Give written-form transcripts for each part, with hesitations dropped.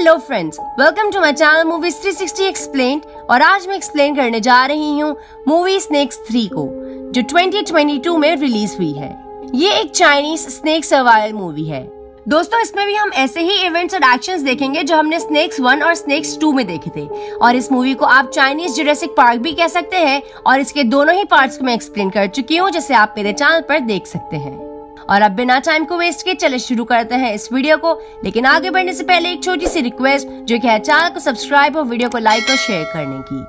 Hello friends, welcome to my channel movies 360 explained. और आज मैं एक्सप्लेन करने जा रही हूँ मूवी स्नेक्स 3 को, जो 2022 में रिलीज हुई है। ये एक चाइनीज स्नेक सर्वाइवल मूवी है। दोस्तों, इसमें भी हम ऐसे ही इवेंट्स और एक्शंस देखेंगे जो हमने स्नेक्स 1 और स्नेक्स 2 में देखे थे। और इस मूवी को आप चाइनीज जुरासिक पार्क भी कह सकते हैं। और इसके दोनों ही पार्ट्स को मैं एक्सप्लेन कर चुकी हूँ, जिसे आप मेरे चैनल पर देख सकते हैं। और अब बिना टाइम को वेस्ट किए चले शुरू करते हैं इस वीडियो को। लेकिन आगे बढ़ने से पहले एक छोटी सी रिक्वेस्ट, जो कि है चैनल को सब्सक्राइब और वीडियो को लाइक और शेयर करने की।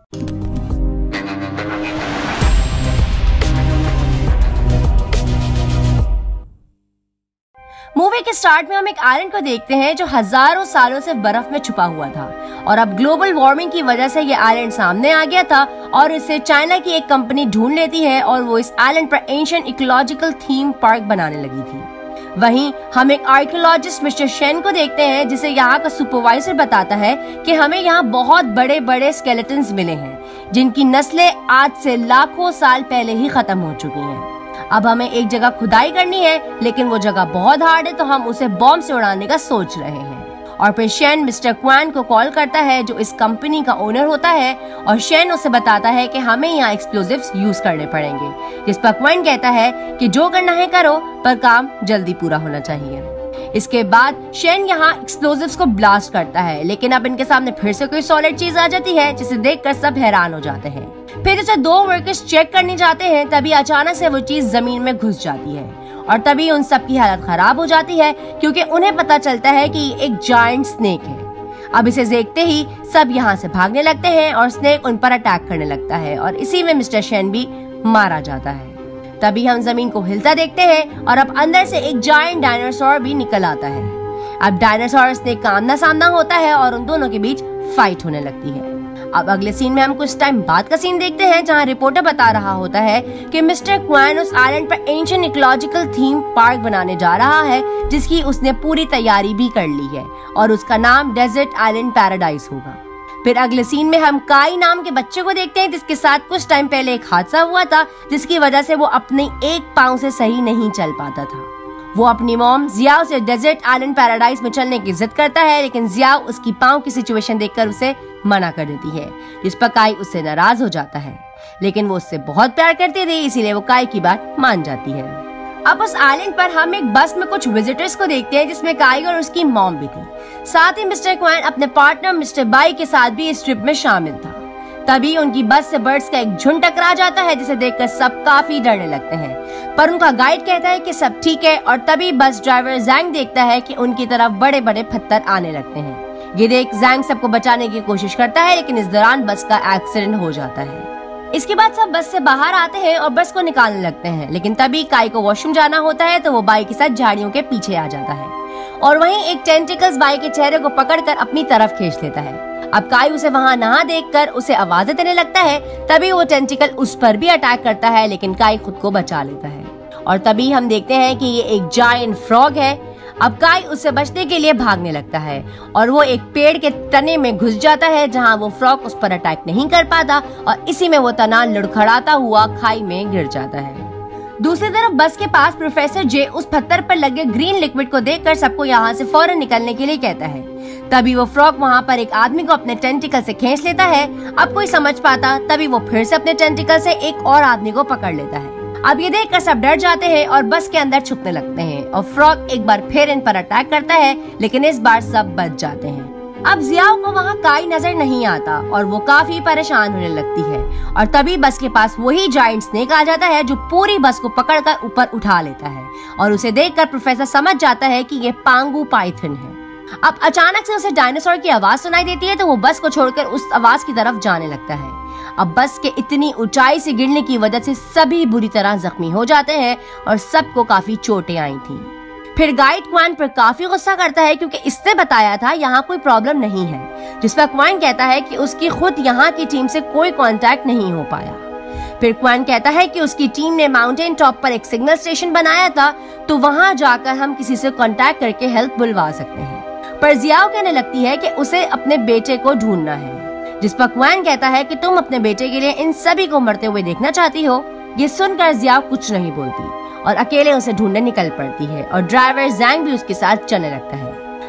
मूवी के स्टार्ट में हम एक आइलैंड को देखते हैं जो हजारों सालों से बर्फ में छुपा हुआ था। और अब ग्लोबल वार्मिंग की वजह से ये आइलैंड सामने आ गया था और इसे चाइना की एक कंपनी ढूंढ लेती है और वो इस आइलैंड पर एंशिएंट इकोलॉजिकल थीम पार्क बनाने लगी थी। वहीं हम एक आर्कियोलॉजिस्ट मिस्टर शेन को देखते हैं, जिसे यहाँ का सुपरवाइजर बताता है कि हमें यहाँ बहुत बड़े बड़े स्केलेटन्स मिले हैं, जिनकी नस्लें आज से लाखों साल पहले ही खत्म हो चुकी हैं। अब हमें एक जगह खुदाई करनी है, लेकिन वो जगह बहुत हार्ड है, तो हम उसे बॉम्ब से उड़ाने का सोच रहे हैं। और फिर शेन मिस्टर क्वान को कॉल करता है, जो इस कंपनी का ओनर होता है। और शेन उसे बताता है कि हमें यहाँ एक्सप्लोजिव्स यूज करने पड़ेंगे, जिस पर क्वान कहता है कि जो करना है करो, पर काम जल्दी पूरा होना चाहिए। इसके बाद शेन यहाँ एक्सप्लोजिव्स को ब्लास्ट करता है, लेकिन अब इनके सामने फिर से कोई सॉलिड चीज आ जाती है, जिसे देखकर सब हैरान हो जाते हैं। फिर उसे 2 वर्कर्स चेक करने जाते हैं, तभी अचानक से वो चीज जमीन में घुस जाती है। और तभी उन सब की हालत खराब हो जाती है, क्योंकि उन्हें पता चलता है कि एक जायंट स्नेक है। अब इसे देखते ही सब यहाँ से भागने लगते हैं और स्नेक उन पर अटैक करने लगता है। और इसी में मिस्टर शेन भी मारा जाता है। तभी हम जमीन को हिलता देखते हैं और अब अंदर से एक जायंट डायनासोर भी निकल आता है। अब डायनासोर और स्नेक का आमना सामना होता है और उन दोनों के बीच फाइट होने लगती है। अब अगले सीन में हम कुछ टाइम बाद का सीन देखते हैं, जहां रिपोर्टर बता रहा होता है कि मिस्टर क्वान उस आइलैंड पर एंशिएंट इकोलॉजिकल थीम पार्क बनाने जा रहा है, जिसकी उसने पूरी तैयारी भी कर ली है। और उसका नाम डेजर्ट आइलैंड पैराडाइज होगा। फिर अगले सीन में हम काई नाम के बच्चे को देखते हैं, जिसके साथ कुछ टाइम पहले एक हादसा हुआ था, जिसकी वजह से वो अपने एक पांव से सही नहीं चल पाता था। वो अपनी मॉम जियाओ से डेजर्ट आइलैंड पैराडाइज में चलने की जिद करता है, लेकिन जियाओ उसकी पांव की सिचुएशन देखकर उसे मना कर देती है, जिस पर काई उससे नाराज हो जाता है। लेकिन वो उससे बहुत प्यार करती थी, इसीलिए वो काई की बात मान जाती है। अब उस आइलैंड पर हम एक बस में कुछ विजिटर्स को देखते हैं, जिसमें काई और उसकी मॉम भी थी। साथ ही मिस्टर क्वान अपने पार्टनर मिस्टर बाई के साथ भी इस ट्रिप में शामिल था। तभी उनकी बस से बर्ड्स का एक झुंड टकरा जाता है, जिसे देखकर सब काफी डरने लगते हैं। पर उनका गाइड कहता है कि सब ठीक है। और तभी बस ड्राइवर जैंग देखता है कि उनकी तरफ बड़े बड़े पत्थर आने लगते हैं। ये देख जैंग सबको बचाने की कोशिश करता है, लेकिन इस दौरान बस का एक्सीडेंट हो जाता है। इसके बाद सब बस से बाहर आते हैं और बस को निकालने लगते हैं, लेकिन तभी काई को वॉशरूम जाना होता है, तो वो बाई के साथ झाड़ियों के पीछे आ जाता है। और वहीं एक टेंटिकल्स बाई के चेहरे को पकड़कर अपनी तरफ खींच लेता है। अब काई उसे वहां नहा देखकर उसे आवाजें देने लगता है। तभी वो टेंटिकल उस पर भी अटैक करता है, लेकिन काई खुद को बचा लेता है। और तभी हम देखते हैं कि ये एक जायंट फ्रॉग है। अब काई उससे बचने के लिए भागने लगता है और वो एक पेड़ के तने में घुस जाता है, जहां वो फ्रॉग उस पर अटैक नहीं कर पाता और इसी में वो तना लड़खड़ाता हुआ खाई में गिर जाता है। दूसरी तरफ बस के पास प्रोफेसर जे उस पत्थर पर लगे ग्रीन लिक्विड को देखकर सबको यहाँ से फौरन निकलने के लिए कहता है। तभी वो फ्रॉग वहाँ पर एक आदमी को अपने टेंटिकल से खींच लेता है। अब कोई समझ पाता, तभी वो फिर से अपने टेंटिकल से एक और आदमी को पकड़ लेता है। अब ये देखकर सब डर जाते हैं और बस के अंदर छुपने लगते हैं। और फ्रॉग एक बार फिर इन पर अटैक करता है, लेकिन इस बार सब बच जाते हैं। अब जियाओ को वहाँ काई नजर नहीं आता और वो काफी परेशान होने लगती है। और तभी बस के पास वही जायंट स्नेक आ जाता है, जो पूरी बस को पकड़कर ऊपर उठा लेता है। और उसे देखकर प्रोफेसर समझ जाता है कि ये पांगू पाइथन है। अब अचानक से उसे डायनासोर की आवाज सुनाई देती है, तो वो बस को छोड़कर उस आवाज की तरफ जाने लगता है। अब बस के इतनी ऊंचाई से गिरने की वजह से सभी बुरी तरह जख्मी हो जाते हैं और सबको काफी चोटें आई थी। फिर गाइड क्वान पर काफी गुस्सा करता है, क्योंकि इसने बताया था यहाँ कोई प्रॉब्लम नहीं है, जिस पर क्वान कहता है कि उसकी खुद यहाँ की टीम से कोई कांटेक्ट नहीं हो पाया। फिर क्वान कहता है कि उसकी टीम ने माउंटेन टॉप पर एक सिग्नल स्टेशन बनाया था, तो वहां जाकर हम किसी से कांटेक्ट करके हेल्प बुलवा सकते हैं। पर जियाओ कहने लगती है कि उसे अपने बेटे को ढूंढना है, जिस पर क्वान कहता है कि तुम अपने बेटे के लिए इन सभी को मरते हुए देखना चाहती हो। ये सुनकर जियाओ कुछ नहीं बोलती और अकेले उसे ढूंढने निकल पड़ती है और ड्राइवर जैंग भी उसके साथ चलने लगता है।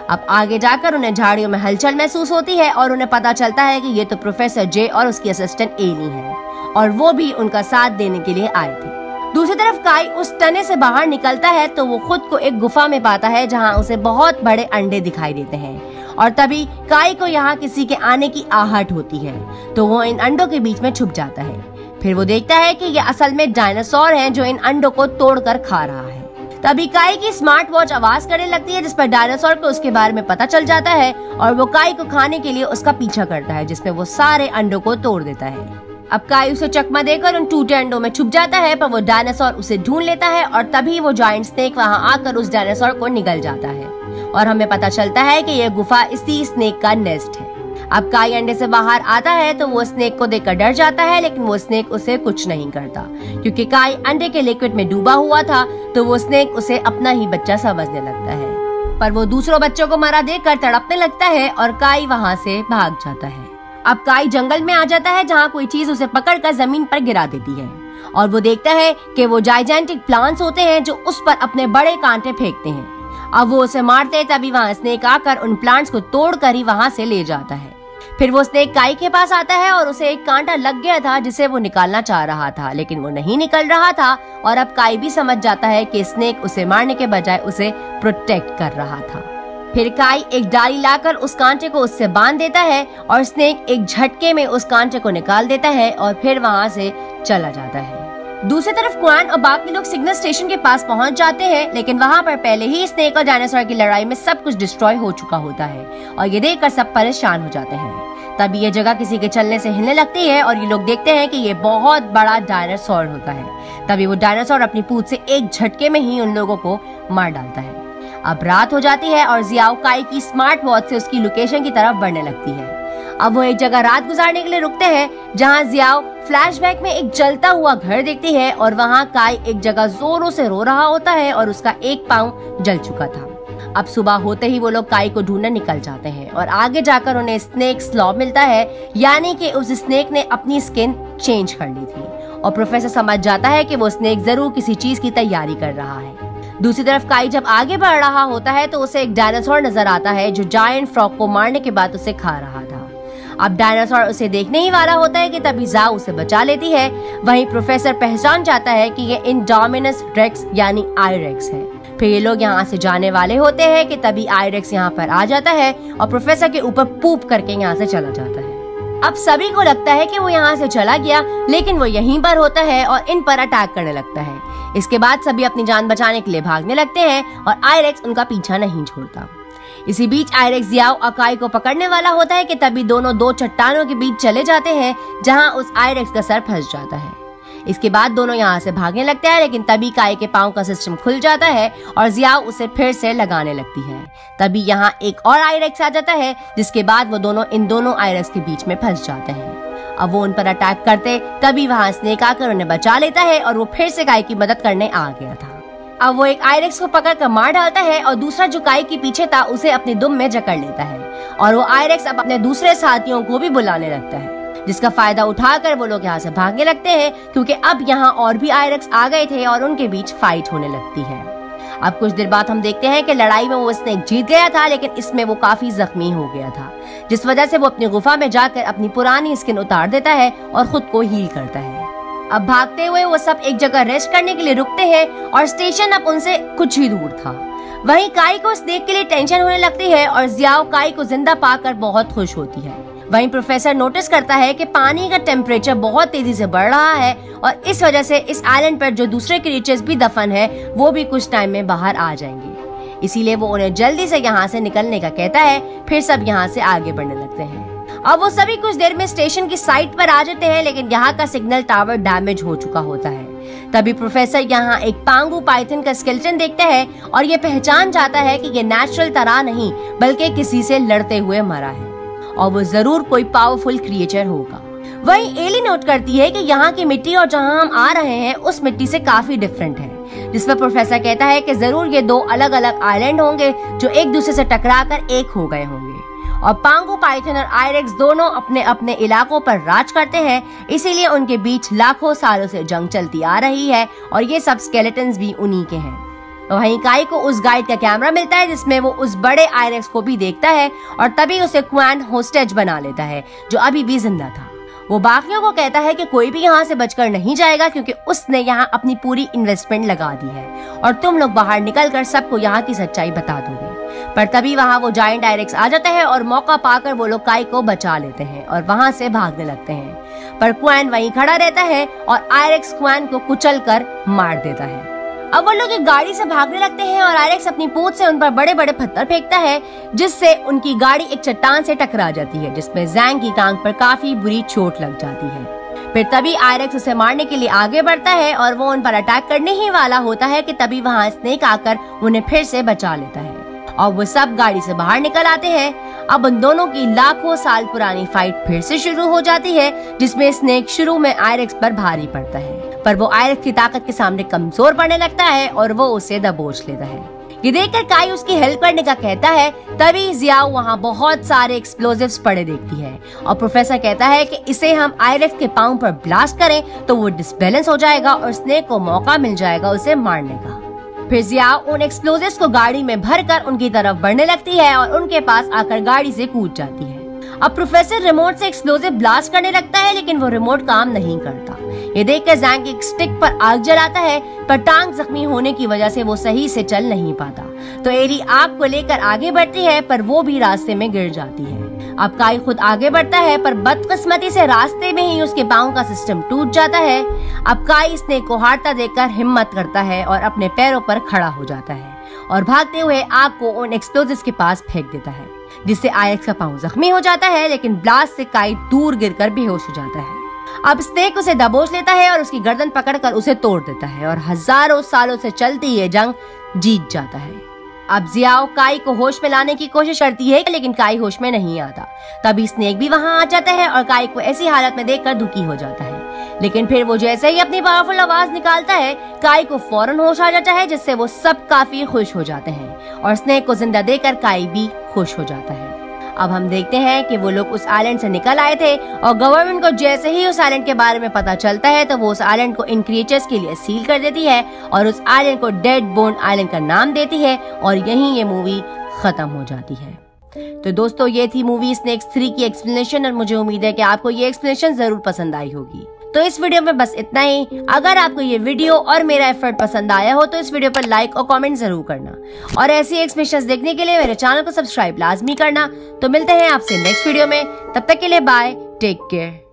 अब आगे जाकर उन्हें झाड़ियों में हलचल महसूस होती है और उन्हें पता चलता है कि ये तो प्रोफेसर जे और उसकी असिस्टेंट एली है और वो भी उनका साथ देने के लिए आए थे। दूसरी तरफ काई उस तने से बाहर निकलता है तो वो खुद को एक गुफा में पाता है जहाँ उसे बहुत बड़े अंडे दिखाई देते हैं और तभी काई को यहाँ किसी के आने की आहट होती है तो वो इन अंडों के बीच में छुप जाता है। फिर वो देखता है कि ये असल में डायनासोर हैं जो इन अंडों को तोड़कर खा रहा है। तभी काई की स्मार्ट वॉच आवाज करने लगती है जिस पर डायनासोर को उसके बारे में पता चल जाता है और वो काई को खाने के लिए उसका पीछा करता है जिसमें वो सारे अंडों को तोड़ देता है। अब काई उसे चकमा देकर उन टूटे अंडों में छुप जाता है पर वो डायनासोर उसे ढूंढ लेता है और तभी वो जायंट स्नेक वहां आकर उस डायनासोर को निगल जाता है और हमें पता चलता है कि यह गुफा इसी स्नेक का नेस्ट है। अब काई अंडे से बाहर आता है तो वो स्नेक को देखकर डर जाता है लेकिन वो स्नेक उसे कुछ नहीं करता क्योंकि काई अंडे के लिक्विड में डूबा हुआ था तो वो स्नेक उसे अपना ही बच्चा समझने लगता है। पर वो दूसरों बच्चों को मरा देखकर तड़पने लगता है और काई वहाँ से भाग जाता है। अब काई जंगल में आ जाता है जहाँ कोई चीज उसे पकड़कर जमीन पर गिरा देती है और वो देखता है कि वो जाइजेंटिक प्लांट्स होते हैं जो उस पर अपने बड़े कांटे फेंकते हैं। अब वो उसे मारते तभी वहाँ स्नेक आकर उन प्लांट्स को तोड़कर ही वहाँ से ले जाता है। फिर वो स्नेक काई के पास आता है और उसे एक कांटा लग गया था जिसे वो निकालना चाह रहा था लेकिन वो नहीं निकल रहा था और अब काई भी समझ जाता है कि स्नेक उसे मारने के बजाय उसे प्रोटेक्ट कर रहा था। फिर काई एक डाली लाकर उस कांटे को उससे बांध देता है और स्नेक एक झटके में उस कांटे को निकाल देता है और फिर वहाँ से चला जाता है। दूसरी तरफ क्वान और बाकी लोग सिग्नल स्टेशन के पास पहुंच जाते हैं लेकिन वहां पर पहले ही स्नेक और डायनासोर की लड़ाई में सब कुछ डिस्ट्रॉय हो चुका होता है और ये देखकर सब परेशान हो जाते हैं। तभी ये जगह किसी के चलने से हिलने लगती है और ये लोग देखते हैं कि ये बहुत बड़ा डायनासोर होता है। तभी वो डायनासोर अपनी पूंछ से एक झटके में ही उन लोगों को मार डालता है। अब रात हो जाती है और जियाओ काई की स्मार्ट वॉच से उसकी लोकेशन की तरफ बढ़ने लगती है। अब वो एक जगह रात गुजारने के लिए रुकते हैं जहाँ जियाओ फ्लैशबैक में एक जलता हुआ घर देखती है और वहाँ काई एक जगह जोरों से रो रहा होता है और उसका एक पाँव जल चुका था। अब सुबह होते ही वो लोग काई को ढूंढने निकल जाते हैं और आगे जाकर उन्हें स्नेक स्लॉब मिलता है यानी कि उस स्नेक ने अपनी स्किन चेंज कर ली थी और प्रोफेसर समझ जाता है कि वो स्नेक जरूर किसी चीज की तैयारी कर रहा है। दूसरी तरफ काई जब आगे बढ़ रहा होता है तो उसे एक डायनासोर नजर आता है जो जायंट फ्रॉग को मारने के बाद उसे खा रहा था। अब डायनासोर उसे देखने ही वाला होता है कि तभी जाओ उसे बचा लेती है। वहीं प्रोफेसर पहचान जाता है कि ये इंडोमिनस रेक्स यानी आयरेक्स है। फिर ये लोग यहाँ से जाने वाले होते हैं कि तभी आयरेक्स यहाँ पर आ जाता है और प्रोफेसर के ऊपर पूप करके यहाँ से चला जाता है। अब सभी को लगता है कि वो यहाँ से चला गया लेकिन वो यहीं पर होता है और इन पर अटैक करने लगता है। इसके बाद सभी अपनी जान बचाने के लिए भागने लगते हैं और आयरेक्स उनका पीछा नहीं छोड़ता। इसी बीच आयरेक्स जियाओ और काई को पकड़ने वाला होता है कि तभी दोनों दो चट्टानों के बीच चले जाते हैं जहां उस आयरेक्स का सर फंस जाता है। इसके बाद दोनों यहाँ से भागने लगते हैं लेकिन तभी काई के पाँव का सिस्टम खुल जाता है और जियाओ उसे फिर से लगाने लगती है। तभी यहाँ एक और आयरेक्स आ जाता है जिसके बाद वो दोनों इन दोनों आयरेक्स के बीच में फंस जाते हैं। अब वो उन पर अटैक करते तभी वहाँ स्नेक आकर उन्हें बचा लेता है और वो फिर से काई की मदद करने आ गया था। अब वो एक आयरेक्स को पकड़ कर मार डालता है और दूसरा जो काई के पीछे था उसे अपनी दुम में जकड़ लेता है और वो आयरेक्स अब अपने दूसरे साथियों को भी बुलाने लगता है जिसका फायदा उठाकर वो लोग यहाँ से भागने लगते हैं क्योंकि अब यहाँ और भी आयरेक्स आ गए थे और उनके बीच फाइट होने लगती है। अब कुछ देर बाद हम देखते हैं कि लड़ाई में वो स्नेक जीत गया था लेकिन इसमें वो काफी जख्मी हो गया था जिस वजह से वो अपनी गुफा में जाकर अपनी पुरानी स्किन उतार देता है और खुद को हील करता है। अब भागते हुए वो सब एक जगह रेस्ट करने के लिए रुकते हैं और स्टेशन अब उनसे कुछ ही दूर था। वहीं काई को स्नेक के लिए टेंशन होने लगती है और जियाओ काई को जिंदा पाकर बहुत खुश होती है। वहीं प्रोफेसर नोटिस करता है कि पानी का टेम्परेचर बहुत तेजी से बढ़ रहा है और इस वजह से इस आइलैंड पर जो दूसरे क्रीचर्स भी दफन है वो भी कुछ टाइम में बाहर आ जाएंगे। इसीलिए वो उन्हें जल्दी से यहाँ से निकलने का कहता है। फिर सब यहाँ से आगे बढ़ने लगते हैं। अब वो सभी कुछ देर में स्टेशन की साइट पर आ जाते हैं लेकिन यहाँ का सिग्नल टावर डैमेज हो चुका होता है। तभी प्रोफेसर यहाँ एक पांगू पाइथन का स्केलेटन देखता है और ये पहचान जाता है कि ये नेचुरल तरह नहीं बल्कि किसी से लड़ते हुए मरा है और वो जरूर कोई पावरफुल क्रिएचर होगा। वहीं एली नोट करती है कि यहाँ की मिट्टी और जहाँ हम आ रहे हैं उस मिट्टी से काफी डिफरेंट है, जिस पर प्रोफेसर कहता है कि जरूर ये दो अलग अलग आइलैंड होंगे जो एक दूसरे से टकराकर एक हो गए होंगे और पांगू पाइथन और आयरेक्स दोनों अपने अपने इलाकों पर राज करते हैं, इसीलिए उनके बीच लाखों सालों से जंग चलती आ रही है और ये सब स्केलेटन्स भी उन्हीं के हैं। वहीं काई को उस गाइड का कैमरा मिलता है जिसमें वो उस बड़े आयरेक्स को भी देखता है और तभी उसे क्वान होस्टेज बना लेता है जो अभी भी जिंदा था। वो बाकियों को कहता है कि कोई भी यहाँ से बचकर नहीं जाएगा क्योंकि उसने यहाँ अपनी पूरी इन्वेस्टमेंट लगा दी है और तुम लोग बाहर निकलकर सबको यहाँ की सच्चाई बता दोगे। पर तभी वहाँ वो जायंट आयरेक्स आ जाता है और मौका पाकर वो लोग काई को बचा लेते हैं और वहाँ से भागने लगते हैं। पर क्वान वहीं खड़ा रहता है और आयरेक्स क्वान को कुचल कर मार देता है। अब वो लोग एक गाड़ी से भागने लगते हैं और आयरेक्स अपनी पूंछ से उन पर बड़े बड़े पत्थर फेंकता है जिससे उनकी गाड़ी एक चट्टान से टकरा जाती है जिसमें ज़ैंग की टांग पर काफी बुरी चोट लग जाती है। फिर तभी आयरेक्स उसे मारने के लिए आगे बढ़ता है और वो उन पर अटैक करने ही वाला होता है कि तभी वहाँ स्नेक आकर उन्हें फिर से बचा लेता है और वो सब गाड़ी से बाहर निकल आते हैं। अब उन दोनों की लाखों साल पुरानी फाइट फिर से शुरू हो जाती है जिसमें स्नेक शुरू में आयरेक्स पर भारी पड़ता है पर वो आयरेक्स की ताकत के सामने कमजोर पड़ने लगता है और वो उसे दबोच लेता है। ये देखकर काई उसकी हेल्प करने का कहता है। तभी जियाओ वहाँ बहुत सारे एक्सप्लोजिव्स पड़े देखती है और प्रोफेसर कहता है कि इसे हम आयरेक्स के पाँव पर ब्लास्ट करें तो वो डिसबैलेंस हो जाएगा और स्नेक को मौका मिल जाएगा उसे मारने का। फिर जियाओ उन एक्सप्लोजिव्स को गाड़ी में भरकर उनकी तरफ बढ़ने लगती है और उनके पास आकर गाड़ी से कूद जाती है। अब प्रोफेसर रिमोट से एक्सप्लोजिव ब्लास्ट करने लगता है लेकिन वो रिमोट काम नहीं करता। ये देखकर ज़ैंग एक स्टिक पर आग जलाता है पर टांग जख्मी होने की वजह से वो सही से चल नहीं पाता तो एरी आग को लेकर आगे बढ़ती है पर वो भी रास्ते में गिर जाती है। अब काई खुद आगे बढ़ता है पर बदकिस्मती से रास्ते में ही उसके पाँव का सिस्टम टूट जाता है। अब काई स्नेक को हारता देखकर हिम्मत करता है और अपने पैरों पर खड़ा हो जाता है और भागते हुए आग को उन एक्सप्लोजिव्स के पास फेंक देता है जिससे आयरेक्स का पाँव जख्मी हो जाता है लेकिन ब्लास्ट से काई दूर गिरकर बेहोश हो जाता है। अब स्नेक उसे दबोच लेता है और उसकी गर्दन पकड़कर उसे तोड़ देता है और हजारों सालों से चलती ये जंग जीत जाता है। अब जियाओ काई को होश में लाने की कोशिश करती है लेकिन काई होश में नहीं आता। तभी स्नेक भी वहाँ आ जाता है और काई को ऐसी हालत में देखकर दुखी हो जाता है लेकिन फिर वो जैसे ही अपनी पावरफुल आवाज निकालता है काई को फौरन होश आ जाता है जिससे वो सब काफी खुश हो जाते हैं और स्नेक को जिंदा देकर काई भी खुश हो जाता है। अब हम देखते हैं कि वो लोग उस आइलैंड से निकल आए थे और गवर्नमेंट को जैसे ही उस आइलैंड के बारे में पता चलता है तो वो उस आइलैंड को इन क्रिएचर्स के लिए सील कर देती है और उस आइलैंड को डेड बोन आइलैंड का नाम देती है और यहीं ये मूवी खत्म हो जाती है। तो दोस्तों ये थी मूवी स्नेक्स 3 की एक्सप्लेनेशन और मुझे उम्मीद है कि आपको ये एक्सप्लेनेशन जरूर पसंद आई होगी। तो इस वीडियो में बस इतना ही। अगर आपको ये वीडियो और मेरा एफर्ट पसंद आया हो तो इस वीडियो पर लाइक और कमेंट जरूर करना और ऐसी एक्सप्लेनेशंस देखने के लिए मेरे चैनल को सब्सक्राइब लाजमी करना। तो मिलते हैं आपसे नेक्स्ट वीडियो में, तब तक के लिए बाय, टेक केयर।